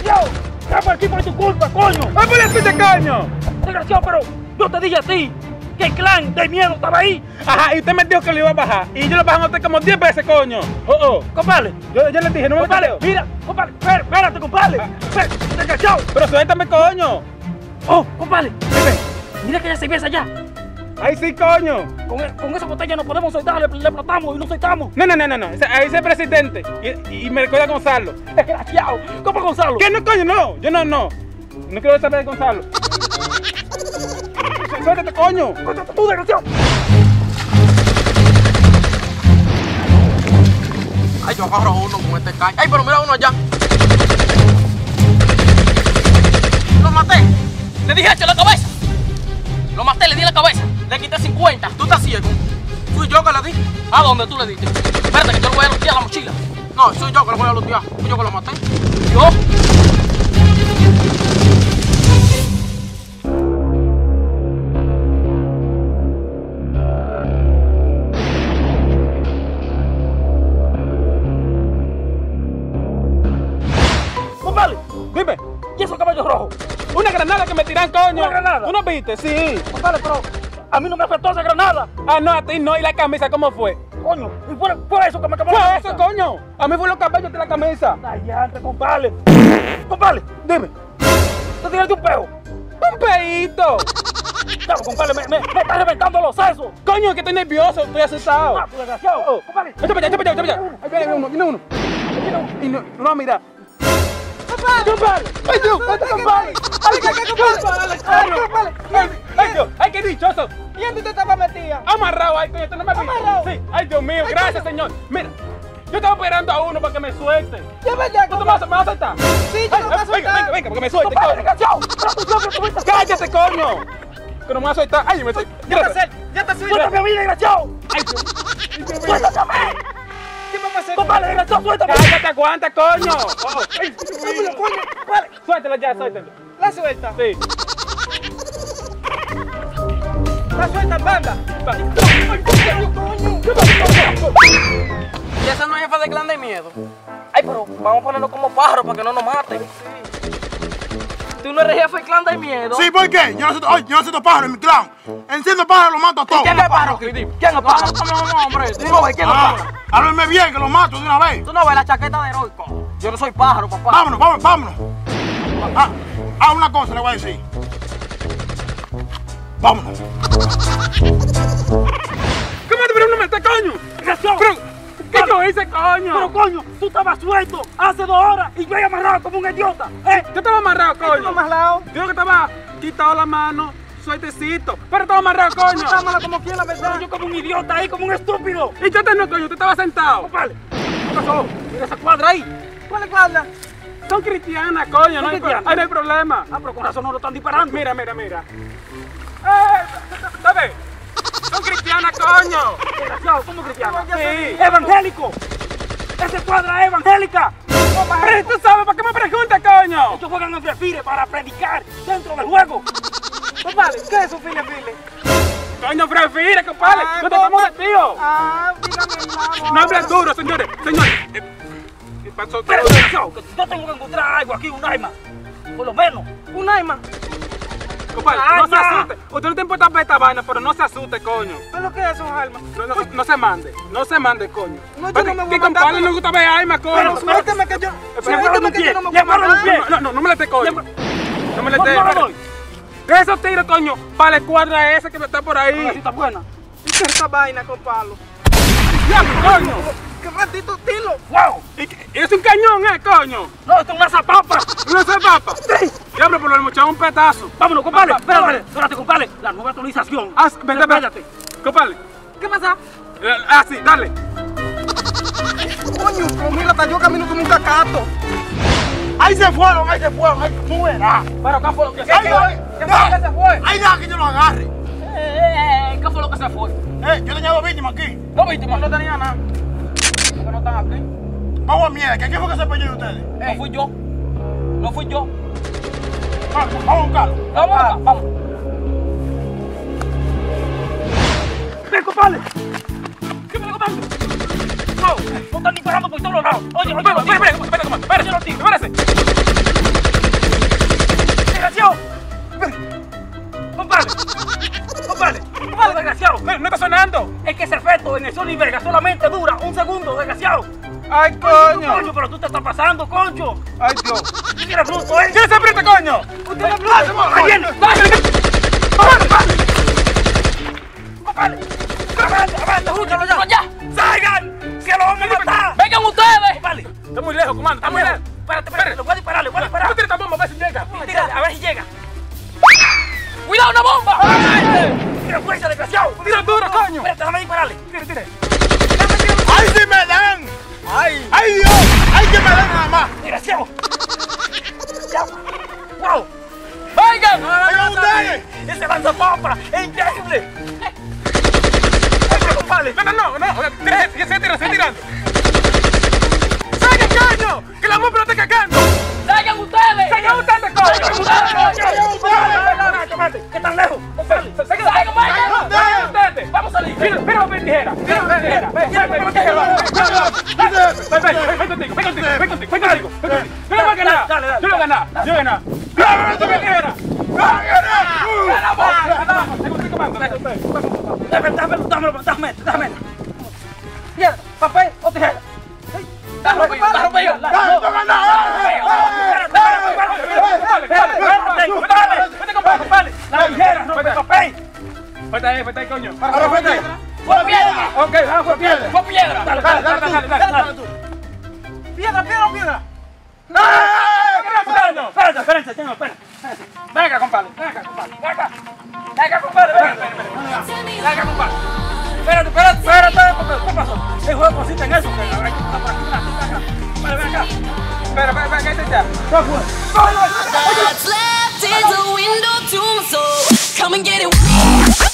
desgraciado! ¡Estamos aquí por tu culpa, coño! ¡Ah, por eso, coño! Desgraciado, pero yo te dije a ti que el clan de miedo estaba ahí. Ajá, y usted me dijo que lo iba a bajar. Y yo lo bajé a usted como 10 veces, coño. Compadre. Yo le dije, no me Compadre, mateo. mira, compadre, espérate, compadre. Desgraciado. Pero suéltame, coño. Oh, compadre. Mira que ya se besa allá. Ahí sí, coño. Con esa botella no podemos soltar, le explotamos y no soltamos. No. Ahí es el presidente. Y me recuerda a Gonzalo. Desgraciado. ¿Cómo Gonzalo? ¿Qué no, coño? No. Yo no. No quiero saber de Gonzalo. Suéltate, coño. Tú, desgraciado. Ay, yo agarro uno con este caño. Ay, pero mira uno allá. Lo maté. Le dije hecho la cabeza. Lo maté, le di la cabeza. Le quité 50. Tú estás ciego. Fui yo que le di. ¿A dónde tú le diste? Espérate que yo le voy a lutear la mochila. No, soy yo que le voy a lutear. Fui yo que lo maté. ¿Yo? Compadre. Dime. ¿Y esos caballos rojos? Una granada que me tiran, coño. ¿Una granada? ¿Tú no viste? Sí. Compadre, pero a mí no me afectó esa granada. Ah, no, a ti no. ¿Y la camisa cómo fue? Coño, y fue eso que me acabó Fue la eso, cabeza. coño. A mí fue los cabellos de la camisa. Ay, antes, compadre. Compadre, Dime. te tiraste un peo. Un peito. Claro, compadre, me está reventando los sesos. Coño, que estoy nervioso, estoy asustado. Ah, tu desgraciado. Compadre. Echa para allá. Ahí viene uno. Y no, mira. ¡Compadre! ¡Ay, Dios! ¡Compadre! ¡Ay, Dios! ¡Ay, qué dichoso! ¿Y dónde usted estaba metida? Amarrado, ay, coño, ¿tú no me viste? Amarrado. Sí. Ay, Dios mío, gracias, señor. Mira, yo estaba esperando a uno para que me suelte. ¿De verdad? ¿Tú me vas a soltar? Sí, yo lo voy a soltar. Venga, porque me suelte, Compadre, coño. desgraciado. ¡Cállate, coño! Que no me vas a soltar. ¡Ay, me estoy! Ya te subí. Suéltame a mí, desgraciado. ¡Ay, Dios! Suéltame a mí. ¿Qué vamos a hacer? Compadre, desgraciado, suéltame. ¡Cállate, aguanta, coño! ¡Ay, Vale, suéltalo ya, suéltalo! la suelta. Sí. La suelta en banda. Y ese no es jefe de clan de miedo. Ay, pero vamos a ponerlo como pájaro para que no nos maten. Tú no eres jefe de clan de miedo. Sí, ¿por qué? Yo no siento pájaro en mi clan. Enciendo pájaro, lo mato a todos. ¿Quién es pájaro, Cristi? ¿Quién es pájaro? No, hombre. Tú no ves quién es pájaro. Háblame bien, que lo mato de una vez. Tú no ves la chaqueta de heroico. Yo no soy pájaro, papá. Vámonos. Una cosa le voy a decir. Vámonos. ¿Cómo te pero no me está, coño? Desgraciado. Pero, ¿qué yo hice, coño? Pero coño, tú estabas suelto hace 2 horas y yo ahí amarrado como un idiota. Yo estaba amarrado, coño. Más lado. Digo que estaba quitado la mano, sueltecito. Pero estaba amarrado, coño. Dámala como quien la Pero verdad. yo como un idiota ahí, como un estúpido. Y yo no, coño, tú estabas sentado. Compadre, ¿qué pasó? Mira esa cuadra ahí. ¿Cuál es cuadra? Son cristianas, coño, ¿Son no hay, cristianas? ahí no hay problema. Ah, pero con razón no lo están disparando. Mira. ¿Sabes? Son cristianas, coño. Desgraciado, ¿cómo cristiano? Sí. ¡Evangélico! ¡Esa cuadra es evangélica! Pero tú sabes, ¿para qué me preguntas, coño? Ellos juegan en Frefire para predicar dentro del juego. Compadre, ¿qué es un file? Coño, prefiere, compadre. Ah, No te estamos metidos. Ah, dígame, hermano. No hables duro, señores. ¿Qué pasó? Pero desgraciado, que yo tengo que encontrar algo aquí, un arma. Por lo menos. Un aima. Compadre, no se asuste. Usted no te importa ver esta vaina, pero no se asuste, coño. ¿Pero qué es un arma? No se mande. No se mande, coño. No, yo no me voy a Que mandar, compadre pero- no gusta ver armas, coño. Pero suélteme que yo... Suélteme que yo no me voy a Llámalo un pie. mandar. No me le esté, coño. No me le No, esté. no lo doy. Esos tiros, coño, para la escuadra esa que está por Ahora sí ahí. está buena. ¿Y qué es esta vaina, compadre? ¡Ya, coño! ¡Qué ratito tilo! ¡Wow! Es un cañón, coño. No, esto es una zapapa. ¿No se papa? Sí. Diablo, pero le mochamos un petazo. Vámonos, compadre. Espérate, compadre. La nueva actualización. Vete. Cállate. Compadre. ¿Qué pasa? Sí, dale. Coño, pero mira, hasta yo camino como un cacato. Ahí se fueron, tú verás. Pero ¿qué fue lo que se Ay, fue? ay, ¿Qué fue lo que se fue? Ahí deja que yo lo agarre. ¿Qué fue lo que se fue? Yo tenía 2 víctimas aquí. No, víctimas, no tenía nada. Porque no están aquí. Vamos a mierda, ¿qué fue que se perdió de ustedes? No fui yo. No fui yo. Vamos a buscarlo. Vamos. ¡Ven, compadre! ¿Qué me lo compadre? No están disparando por todos lados. Oye, Espérate, espérate. Es que ese efecto en el Sony Vegas solamente dura un segundo, desgraciado. ¡Ay, Coño, coño! pero tú te estás pasando, concho. ¡Ay, Dios! ¿Tú eres bruto, eh? ¿Quién se aprieta, coño? ¡Usted es bruto! ¡Ahí viene! ¡Avante, júchalo ya! ¡Ya! ¡Salgan! ¡Que lo vamos a matar! ¡Vengan ustedes! Vale, Está muy lejos, comando. Está muy lejos. espérate, le voy a disparar, le voy a disparar. ¿Cómo tira esta bomba? A ver si llega. Tírale, a ver si llega. ¡Cuidado, una bomba! ¡Tira fuerza, desgraciado! ¡Tira duro, coño! Espérate, déjame dispararle. Tire. ¡Ay, sí me dan! ¡Ay! ¡Ay, Dios! ¡Ay, que me dan nada más! ¡Desgraciado! ¡Ya! ¡Wow! ¡Vengan! ¡Vengan ustedes! ¡Ese lanzapapa! ¡Es increíble! Vale, no. Sigue tirando. ¡Salgan, coño! ¡Que la bomba no esté cagando! ¡Salgan ustedes! ¡Salgan ustedes, coño! ¿Qué tan lejos? ¡Salgan, vengan! ¡Salgan ustedes! ¡Vamos a salir! Mira, papel tijera. Ven contigo. Yo lo voy a ganar. Yo lo voy a ganar. Papel tijera. Dame. Mira, papel o tijera. Vete ahí, coño. ¡Fue piedra! Ok, fue piedra. ¡Fue piedra! Dale. Piedra. Espérate, señor, espérate. Venga, compadre. Venga, compadre, Espérate, ¿qué pasó? El juego consiste en eso, que hay que pasar por aquí, acá. Vale, ven acá. Espera, ¿qué es ya? What's left is a window to my soul. Come and get it.